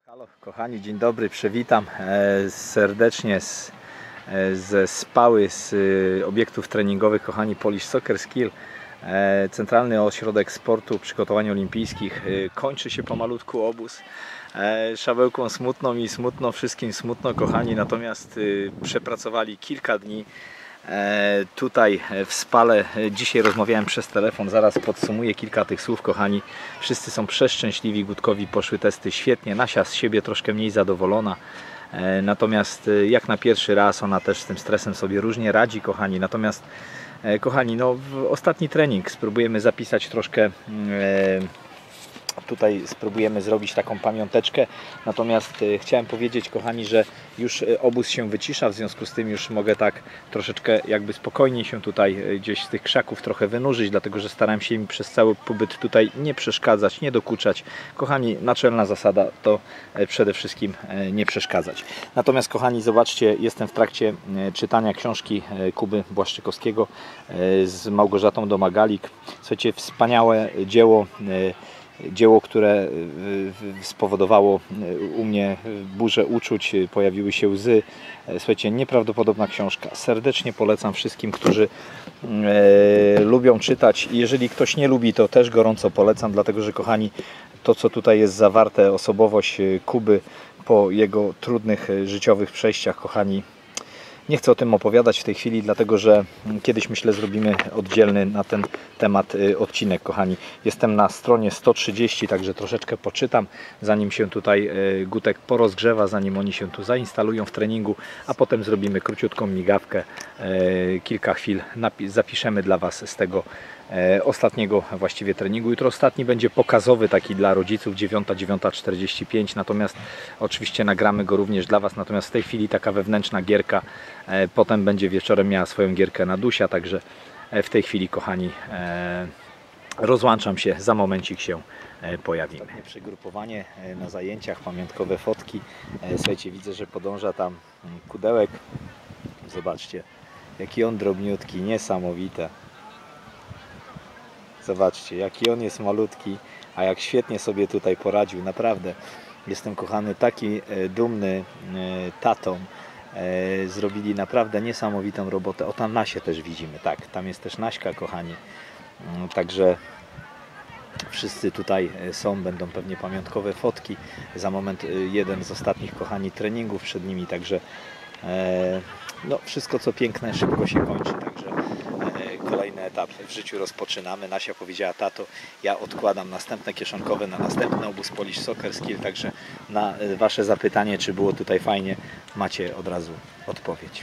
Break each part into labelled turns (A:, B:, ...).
A: Halo kochani, dzień dobry, przywitam serdecznie ze Spały, z obiektów treningowych, kochani, Polish Soccer Skill, Centralny Ośrodek Sportu, Przygotowań Olimpijskich. Kończy się pomalutku obóz. Szabełką smutno mi, smutno wszystkim, smutno kochani, natomiast przepracowali kilka dni tutaj w Spale. Dzisiaj rozmawiałem przez telefon, zaraz podsumuję kilka tych słów kochani. Wszyscy są przeszczęśliwi, Gutkowi poszły testy świetnie, Nasia z siebie troszkę mniej zadowolona, natomiast jak na pierwszy raz ona też z tym stresem sobie różnie radzi kochani. Natomiast kochani, no w ostatni trening spróbujemy zapisać troszkę, tutaj spróbujemy zrobić taką pamiąteczkę. Natomiast chciałem powiedzieć kochani, że już obóz się wycisza, w związku z tym już mogę tak troszeczkę jakby spokojniej się tutaj gdzieś z tych krzaków trochę wynurzyć, dlatego że starałem się im przez cały pobyt tutaj nie przeszkadzać, nie dokuczać. Kochani, naczelna zasada to przede wszystkim nie przeszkadzać. Natomiast kochani, zobaczcie, jestem w trakcie czytania książki Kuby Błaszczykowskiego z Małgorzatą Domagalik. Słuchajcie, wspaniałe dzieło, które spowodowało u mnie burzę uczuć, pojawiły się łzy. Słuchajcie, nieprawdopodobna książka. Serdecznie polecam wszystkim, którzy lubią czytać. Jeżeli ktoś nie lubi, to też gorąco polecam, dlatego że kochani, to co tutaj jest zawarte, osobowość Kuby po jego trudnych życiowych przejściach, kochani, nie chcę o tym opowiadać w tej chwili, dlatego że kiedyś myślę zrobimy oddzielny na ten temat odcinek, kochani. Jestem na stronie 130, także troszeczkę poczytam, zanim się tutaj Gutek porozgrzewa, zanim oni się tu zainstalują w treningu, a potem zrobimy króciutką migawkę, kilka chwil zapiszemy dla Was z tego ostatniego właściwie treningu. Jutro ostatni będzie pokazowy, taki dla rodziców, 9:45, natomiast oczywiście nagramy go również dla Was, natomiast w tej chwili taka wewnętrzna gierka, potem będzie wieczorem miała swoją gierkę Nadusia, także w tej chwili kochani rozłączam się, za momencik się pojawimy. Przegrupowanie na zajęciach, pamiątkowe fotki. Słuchajcie, widzę, że podąża tam Kudełek, zobaczcie jaki on drobniutki, niesamowite. Zobaczcie, jaki on jest malutki, a jak świetnie sobie tutaj poradził. Naprawdę jestem, kochany, taki dumny tatą. Zrobili naprawdę niesamowitą robotę. O, tam Nasię też widzimy, tak, tam jest też Naśka, kochani. Także wszyscy tutaj są, będą pewnie pamiątkowe fotki. Za moment jeden z ostatnich, kochani, treningów przed nimi, także no, wszystko co piękne szybko się kończy, także kolejny etap w życiu rozpoczynamy. Nasia powiedziała: tato, ja odkładam następne kieszonkowe na następny obóz Polish Soccer Skill, także na Wasze zapytanie, czy było tutaj fajnie, macie od razu odpowiedź.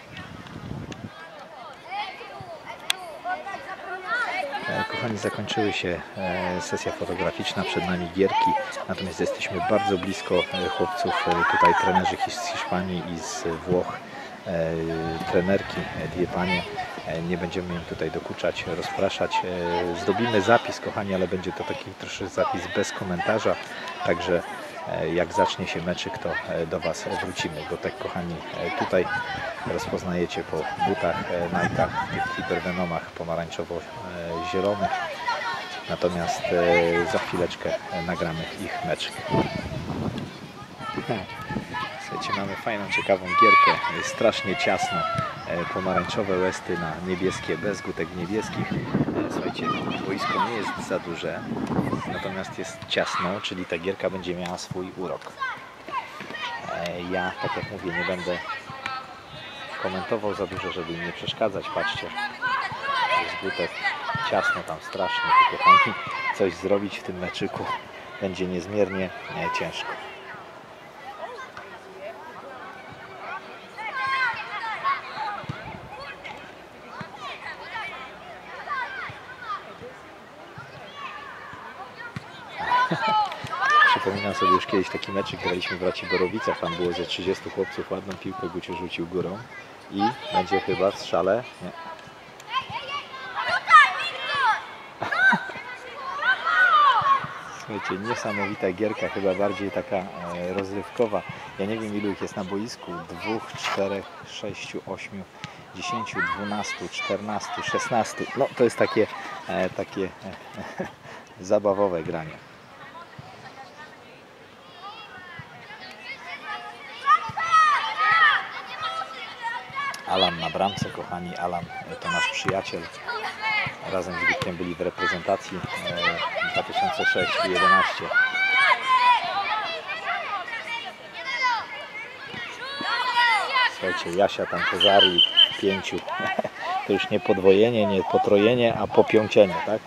A: Kochani, zakończyły się sesja fotograficzna, przed nami gierki, natomiast jesteśmy bardzo blisko chłopców, tutaj trenerzy z Hiszpanii i z Włoch, trenerki, dwie panie. Nie będziemy im tutaj dokuczać, rozpraszać. Zrobimy zapis, kochani, ale będzie to taki troszkę zapis bez komentarza, także jak zacznie się meczyk, to do Was wrócimy. Gotek, kochani, tutaj rozpoznajecie po butach, Nike'ach, tych hipervenomach pomarańczowo-zielonych, natomiast za chwileczkę nagramy ich meczyk. Słuchajcie, mamy fajną, ciekawą gierkę, jest strasznie ciasno, pomarańczowe łesty na niebieskie, bez gutek niebieskich. Słuchajcie, boisko nie jest za duże, natomiast jest ciasno, czyli ta gierka będzie miała swój urok. Ja, tak jak mówię, nie będę komentował za dużo, żeby im nie przeszkadzać. Patrzcie, jest gutek, ciasno tam strasznie, to kochani, coś zrobić w tym meczyku będzie niezmiernie ciężko. Przypominam sobie, już kiedyś taki meczek graliśmy w Raci Borowicach, tam było ze 30 chłopców, ładną piłkę Guciu rzucił górą i będzie chyba w strzale. Nie. Słuchajcie, niesamowita gierka, chyba bardziej taka rozrywkowa. Ja nie wiem, ilu ich jest na boisku, 2, 4, 6, 8, 10, 12, 14, 16. No to jest takie zabawowe granie. Alan na bramce, kochani. Alan to nasz przyjaciel. Razem z Witkiem byli w reprezentacji 2006 i 2011. Słuchajcie, Jasia tam pożarli 5. To już nie podwojenie, nie potrojenie, a popiącienie, tak?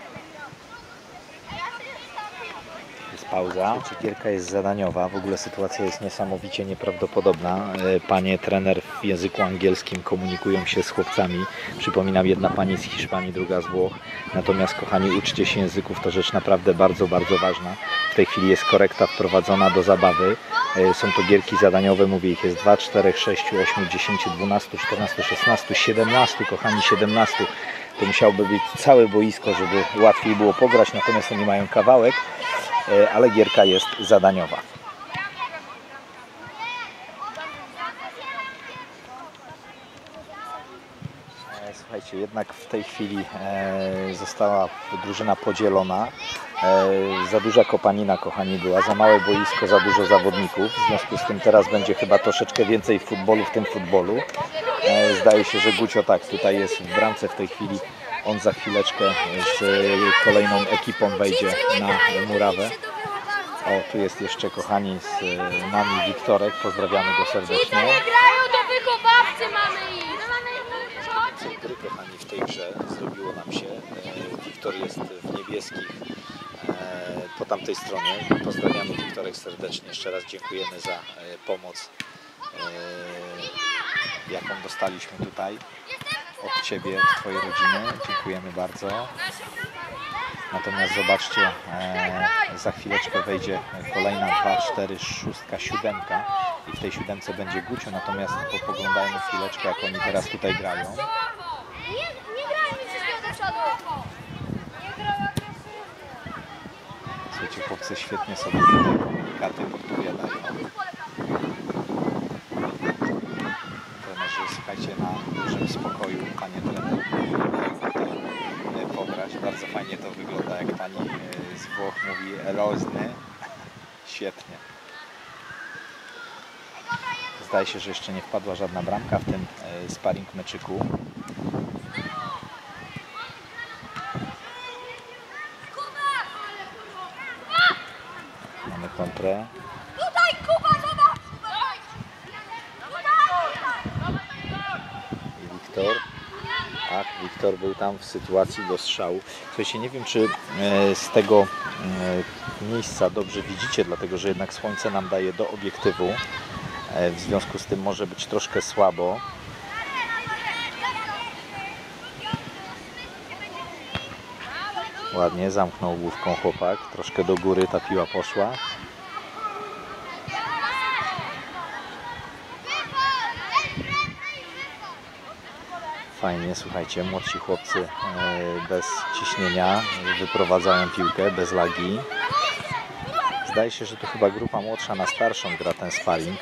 A: Jest pauza. Gierka jest zadaniowa. W ogóle sytuacja jest niesamowicie nieprawdopodobna. Panie trener w języku angielskim komunikują się z chłopcami. Przypominam, jedna pani z Hiszpanii, druga z Włoch. Natomiast, kochani, uczcie się języków. To rzecz naprawdę bardzo, bardzo ważna. W tej chwili jest korekta wprowadzona do zabawy. Są to gierki zadaniowe, mówię, ich jest 2, 4, 6, 8, 10, 12, 14, 16, 17, kochani, 17. To musiałoby być całe boisko, żeby łatwiej było pograć, natomiast oni mają kawałek, ale gierka jest zadaniowa. Słuchajcie, jednak w tej chwili została drużyna podzielona. Za duża kopanina, kochani, była, za małe boisko, za dużo zawodników. W związku z tym teraz będzie chyba troszeczkę więcej futbolu w tym futbolu. Zdaje się, że Gucio tak, tutaj jest w bramce w tej chwili. On za chwileczkę z kolejną ekipą wejdzie na murawę. O, tu jest jeszcze, kochani, z nami Wiktorek. Pozdrawiamy go serdecznie.
B: To wychowawcy mamy ich.
A: Gry, kochani, w tej grze zrobiło nam się. Wiktor jest w niebieskich po tamtej stronie. Pozdrawiamy Wiktorek serdecznie. Jeszcze raz dziękujemy za pomoc, jaką dostaliśmy tutaj od Ciebie, od Twojej rodziny. Dziękujemy bardzo. Natomiast zobaczcie, za chwileczkę wejdzie kolejna 2, 4, 6, 7 i w tej 7 będzie Gucio. Natomiast poglądajmy chwileczkę, jak oni teraz tutaj grają.
B: Nie grają mi wszystkiego do przodu.
A: Słuchajcie, chłopcy świetnie sobie tutaj komunikaty podpowiadają. Trenerzy, słuchajcie, na dużym spokoju, panie trener, tutaj pograć. Bardzo fajnie to wygląda, jak pani z Włoch mówi erozny. Świetnie. Zdaje się, że jeszcze nie wpadła żadna bramka w tym sparring meczyku. Mamy kontrę. I Wiktor. Tak, Wiktor był tam w sytuacji do strzału. Słuchajcie, nie wiem, czy z tego miejsca dobrze widzicie, dlatego że jednak słońce nam daje do obiektywu. W związku z tym może być troszkę słabo. Ładnie zamknął główką chłopak. Troszkę do góry ta piła poszła. Fajnie, słuchajcie, młodsi chłopcy bez ciśnienia wyprowadzają piłkę, bez lagi. Zdaje się, że to chyba grupa młodsza na starszą gra ten sparring.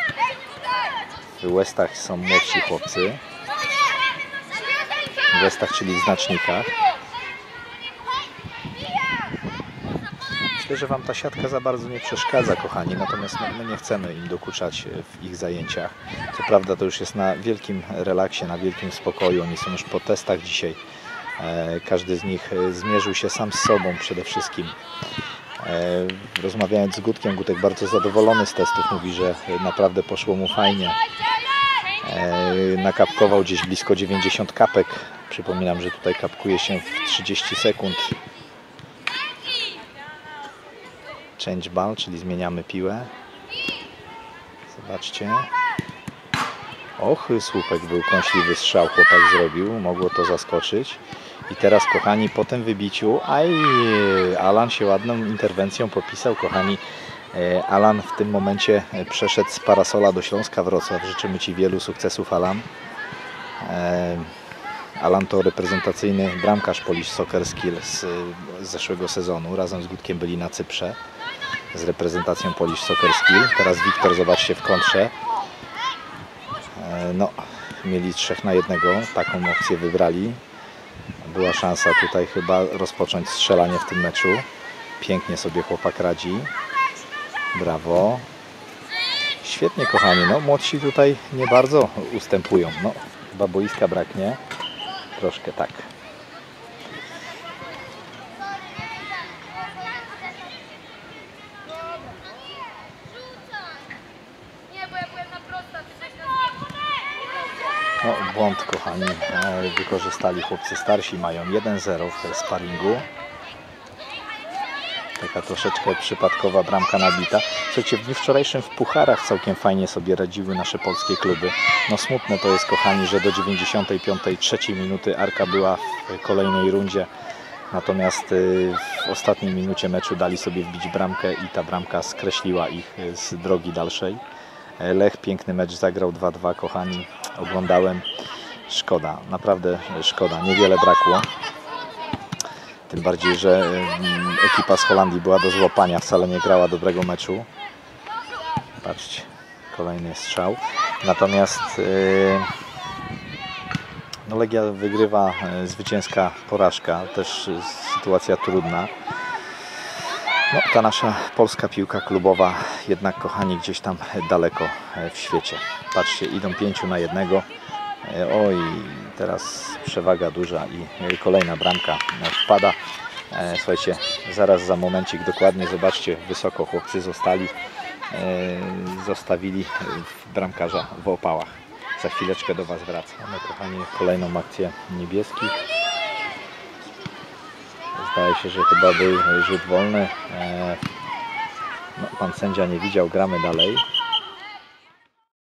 A: W Westach są młodsi chłopcy. W Westach, czyli w znacznikach. Myślę, że Wam ta siatka za bardzo nie przeszkadza, kochani, natomiast my nie chcemy im dokuczać w ich zajęciach. Co prawda to już jest na wielkim relaksie, na wielkim spokoju. Oni są już po testach dzisiaj. Każdy z nich zmierzył się sam z sobą przede wszystkim. Rozmawiając z Gutkiem, Gutek bardzo zadowolony z testów, mówi, że naprawdę poszło mu fajnie. Nakapkował gdzieś blisko 90 kapek. Przypominam, że tutaj kapkuje się w 30 sekund. Change ball, czyli zmieniamy piłę. Zobaczcie. Och, słupek był, kąśliwy strzał chłopak zrobił. Mogło to zaskoczyć. I teraz, kochani, po tym wybiciu, Alan się ładną interwencją popisał, kochani. Alan w tym momencie przeszedł z Parasola do Śląska Wrocław. Życzymy Ci wielu sukcesów, Alan. Alan to reprezentacyjny bramkarz Polish Soccer Skill z zeszłego sezonu. Razem z Gutkiem byli na Cyprze z reprezentacją Polish Soccer Skill. Teraz Wiktor, zobaczcie, w kontrze. No, mieli 3 na 1, taką opcję wybrali. Była szansa tutaj chyba rozpocząć strzelanie w tym meczu. Pięknie sobie chłopak radzi. Brawo. Świetnie, kochani. No, młodsi tutaj nie bardzo ustępują. No, chyba boiska braknie. Troszkę tak.
B: Nie, bo ja byłem na prosta, ty coś
A: No, błąd, kochani. Wykorzystali chłopcy starsi. Mają 1-0 w sparingu. Taka troszeczkę przypadkowa bramka nabita. Słuchajcie, w dniu wczorajszym w pucharach całkiem fajnie sobie radziły nasze polskie kluby. No smutne to jest, kochani, że do 95-3 minuty Arka była w kolejnej rundzie. Natomiast w ostatniej minucie meczu dali sobie wbić bramkę i ta bramka skreśliła ich z drogi dalszej. Lech piękny mecz zagrał 2-2, kochani. Oglądałem. Szkoda, naprawdę szkoda. Niewiele brakło. Tym bardziej, że ekipa z Holandii była do złapania, wcale nie grała dobrego meczu. Patrzcie, kolejny strzał. Natomiast no Legia wygrywa, zwycięska porażka, też sytuacja trudna. No, ta nasza polska piłka klubowa jednak, kochani, gdzieś tam daleko w świecie. Patrzcie, idą 5-1. Oj, teraz przewaga duża i kolejna bramka wpada. Słuchajcie, zaraz za momencik dokładnie, zobaczcie, wysoko chłopcy zostawili bramkarza w opałach. Za chwileczkę do Was wracam. Mamy, kochani, kolejną akcję niebieskich. Zdaje się, że chyba był rzut wolny. No, pan sędzia nie widział, gramy dalej.